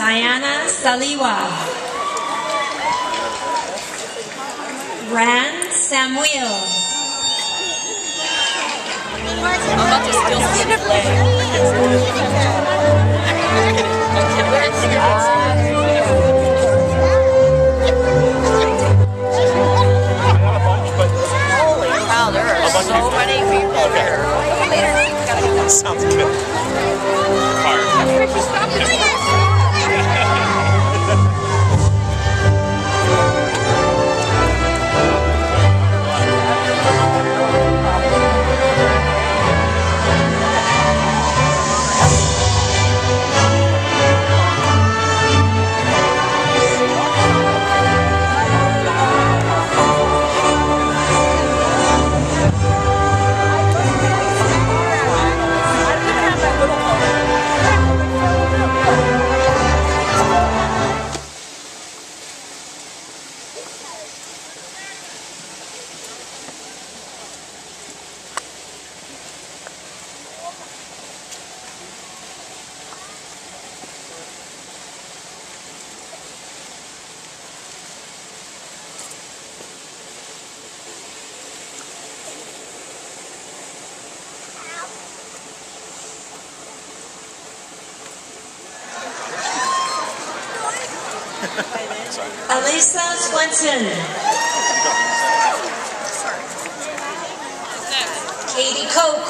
Diana Saliwa, Rand Samuel, I'm about to steal some play. Wow, there are so many people here. Sounds good. Elisa Swenson, Katie Koch,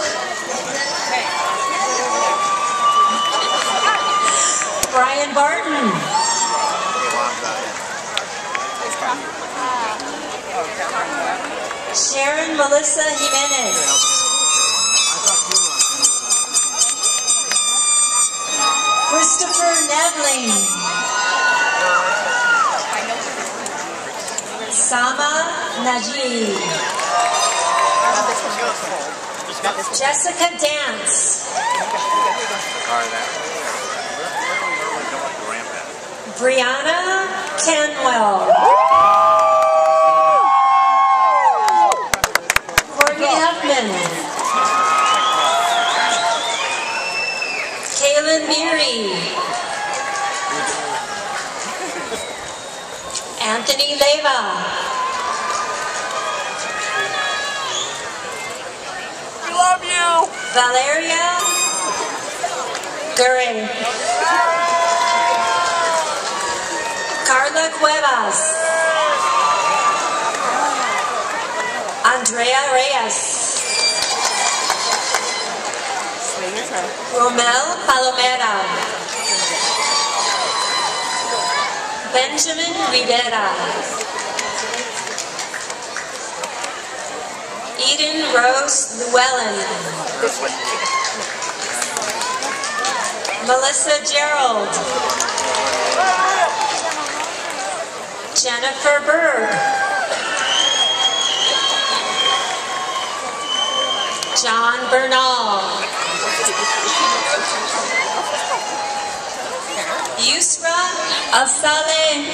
Brian Barton, Sharon Melissa Jimenez, Christopher Nevling, Sama Najee, Jessica Dance, Brianna Canwell, Courtney Huffman, Kaylin Beery, Anthony Leva, We love you! Valeria Gurin, Carla Cuevas, Andrea Reyes, Romel Palomera, Benjamin Rivera, Eden Rose Llewellyn, Melissa Gerald, Jennifer Berg, John Bernal, Yusra Al-Saleh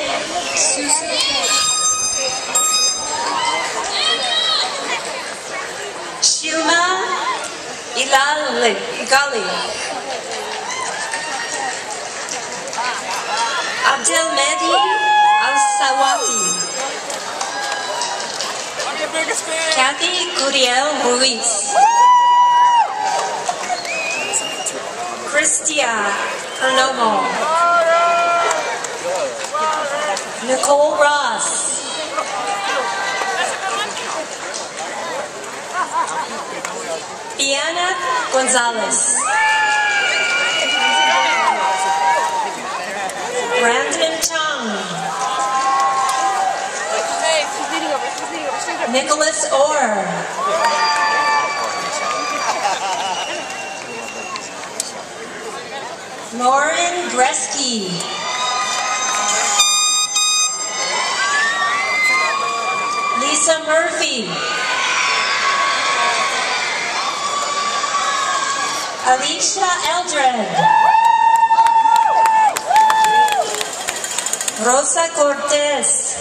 Shilma Ilal Gali, Abdel Mehdi Al-Sawati, Kathy Guriel Ruiz, Cristia Pernomo, Nicole Ross, Diana Gonzalez, Brandon Chung, Nicholas Orr, Lauren Bresky, Lisa Murphy, Alicia Eldred, Rosa Cortez,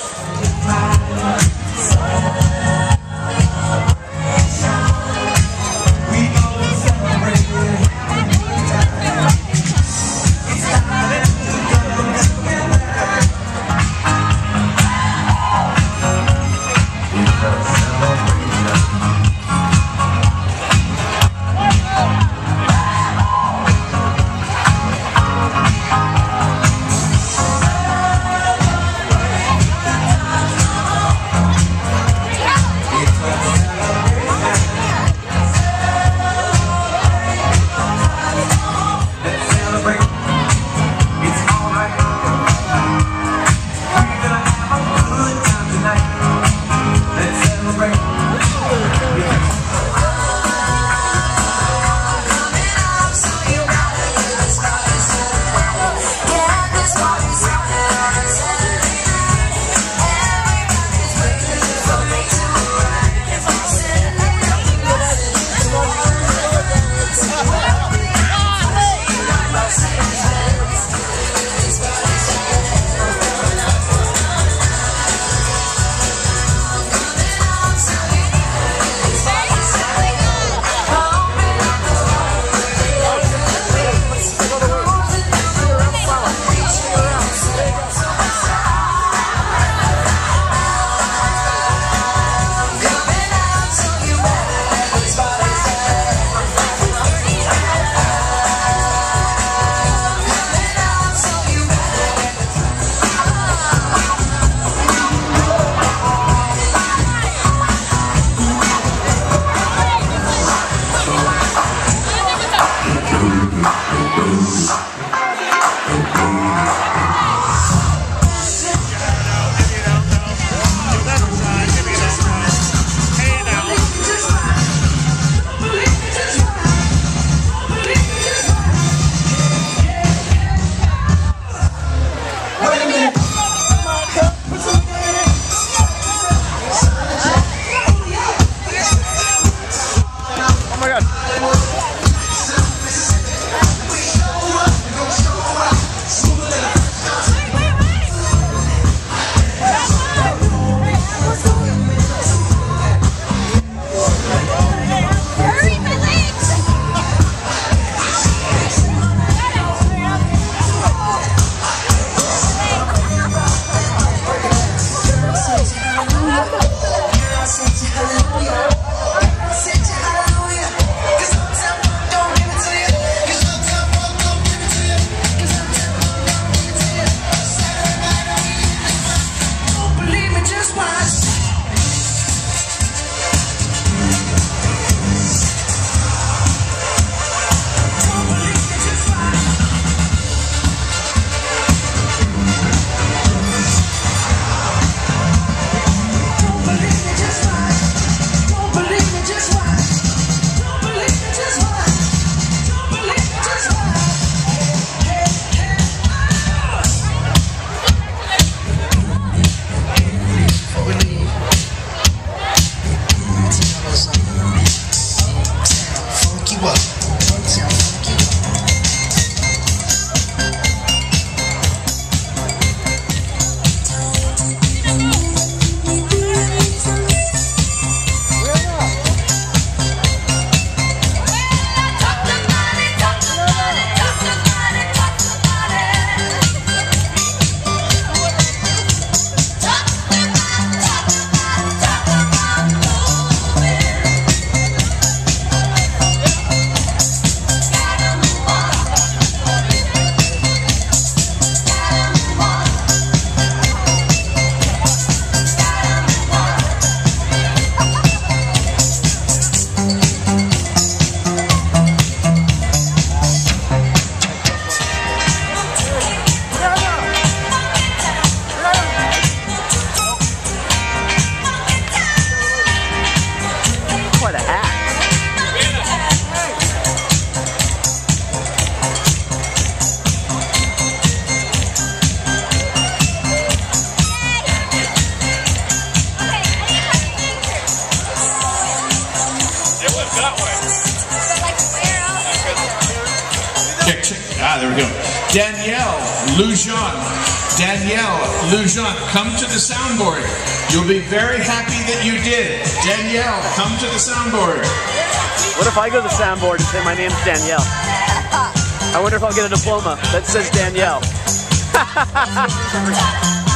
That way. Check, check. Ah, there we go. Danielle Lujan. Danielle Lujan, come to the soundboard. You'll be very happy that you did. Danielle, come to the soundboard. What if I go to the soundboard and say my name's Danielle? I wonder if I'll get a diploma that says Danielle.